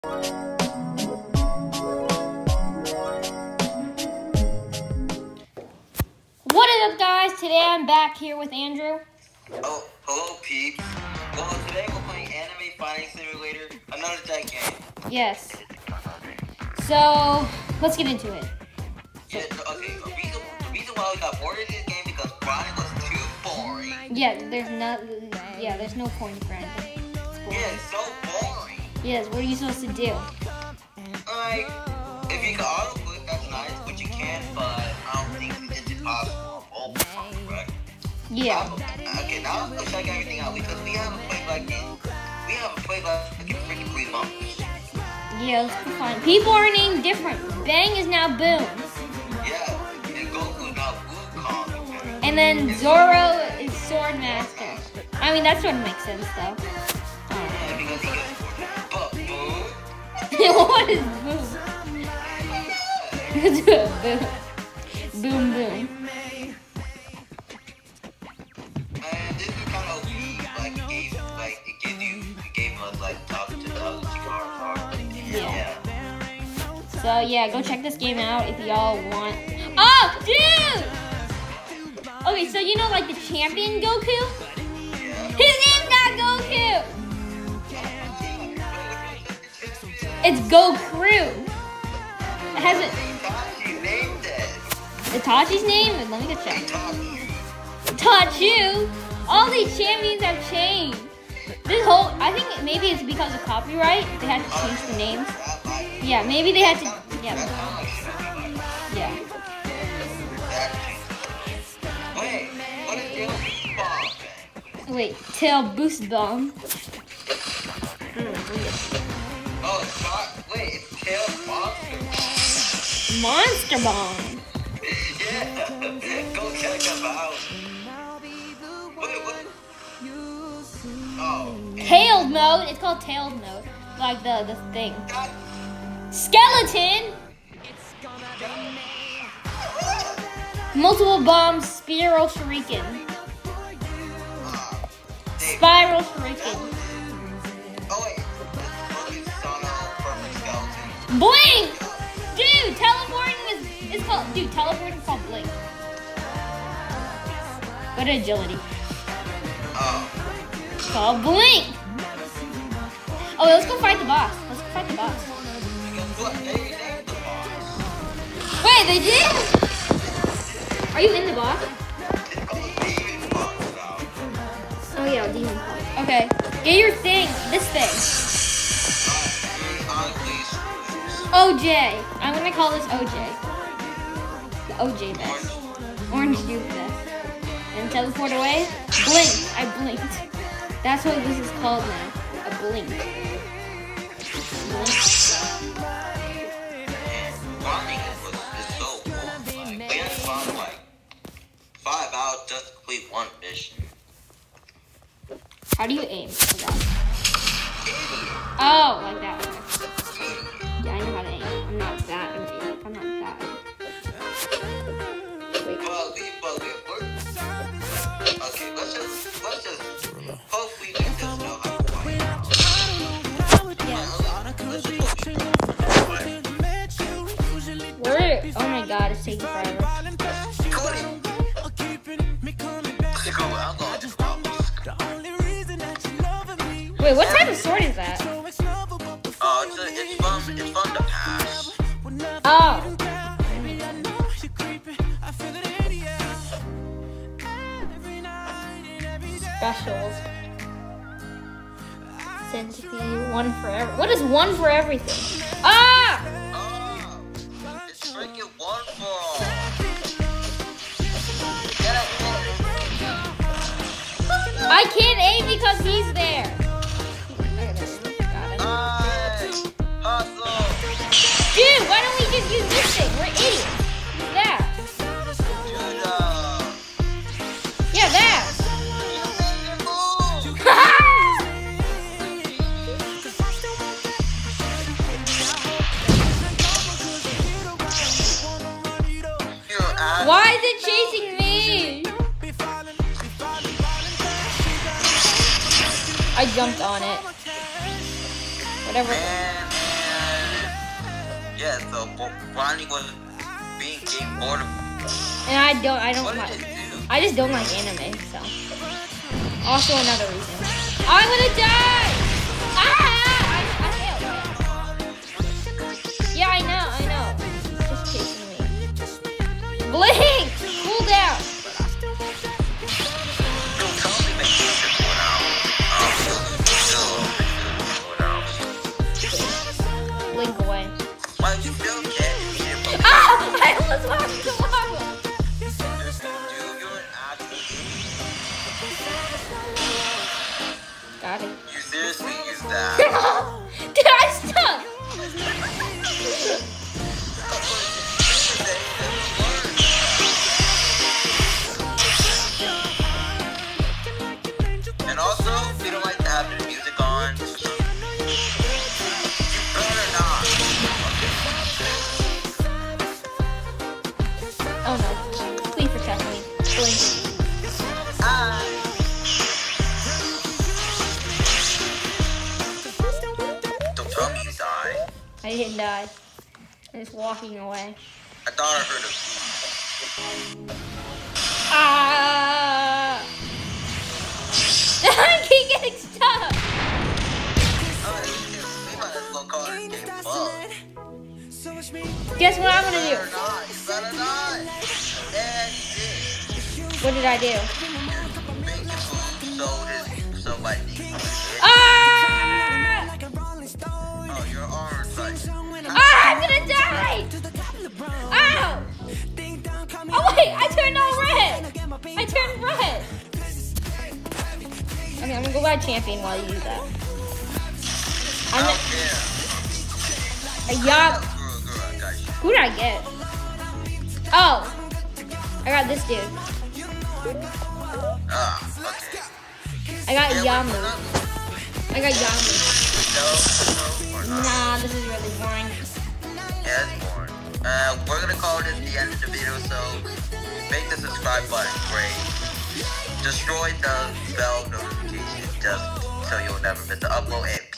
What is up, guys? Today I'm back here with Andrew. Oh, hello, peeps. Well, today we're playing Anime Fighting Simulator, another tech game. Yes. So, let's get into it. Yeah, okay, the reason why we got bored of this game because Brian was too boring. Yeah, there's no point for anything. Yeah, it's so boring. Yes, what are you supposed to do? Like, if you can auto-click, that's nice, but you can, but I don't think it's impossible. Oh, right? Yeah. Okay, now let's check everything out because we haven't played like in freaking 3 months. Yeah, let's go find. People are named different. Bang is now Boom. Yeah, and Goku now Wukong. And then Zoro is Swordmaster. I mean, that sort of makes sense, though. Yeah, because he gets but Boom. What is Boom? Boom, boom. And this is kind of weak. Like it gave us like top to the cars. Yeah. So yeah, go check this game out if y'all want. Oh, dude! Okay, so you know like the champion Goku? Yeah. His name's not Goku! It's Goku. It hasn't. Itachi named it. Itachi's name? Let me go check. Itachi. All these champions have changed. This whole, I think maybe it's because of copyright. They had to change the names. Yeah, maybe they had to. Yeah. Yeah. Wait, what is Tail Bomb? Wait, Tail Boost Bomb. Oh, wait, it's Tail Monster Monster. Bomb. Yeah, go check them out. Wait, what? Oh. Tailed mode. It's called tailed mode. Like the thing. Skeleton. Multiple bombs. Spiral Shuriken. Spiral Shuriken. Oh wait, Blink. Dude, teleporting is called. Dude, teleporting is called blink. Go to agility. Oh. It's called blink. Oh, let's go fight the boss. Let's go fight the boss. Wait, they did? Are you in the boss? Oh yeah, demon boss. Okay, get your thing. This thing. OJ. I'm gonna call this OJ. The OJ vest. Orange juice vest. And teleport away. Blink. I blinked. That's what this is called now. A blink. Farming is so cool. Like, we had to farm like 5 hours just to complete one mission. How do you aim for that? Oh, like that. Yeah, I know how to aim. I'm not that amazing. I'm not that. Wait. Okay, let's just hopefully we just know how to fight. Where? Oh my god, it's taking forever. Wait, what type of sword is that? It's fun to pass. Oh. Specials. Centipede, one for every. What is one for everything? Ah! Oh, it's freaking one for. I can't aim because he's there. Dude, why don't we just use this thing? We're idiots. That. Yeah, that. Why is it chasing me? I jumped on it. Whatever. Yeah, so Bonnie was being game bored. And I don't What like. did it do? I just don't like anime. So also another reason. I'm gonna die. Ah! I failed. Yeah, I know. It's just chasing me. Blink! Cool down. Don't tell me make this one out. Blink away. Why did you feel dead? Ah! I almost walked into lava. Dude, you're an absolute. Got it. You seriously use that? Dude, I stuck. And also, we don't like to have the music on. You better not. Oh no. Please protect me. Blink. Don't tell me you died. I didn't die. I'm just walking away. I thought I heard a Ah! I keep getting stuck. we might as well call this game bugged. Guess what I'm gonna do? You better not. And you did. What did I do? Making food so like Ah! oh, your arm's like Ah! I'm gonna die! Ow! Oh wait! I turned all red. I turned red. Okay, I'm gonna go by champion while you do that. I'm a yop. Who did I get? Oh, I got this dude. okay. I got Yamu. I got Yamu. No, or not. Nah, this is really boring. Yeah, it's boring. We're gonna call this the end of the video, so make the subscribe button great. Destroy the bell notification just so you'll never miss the upload. And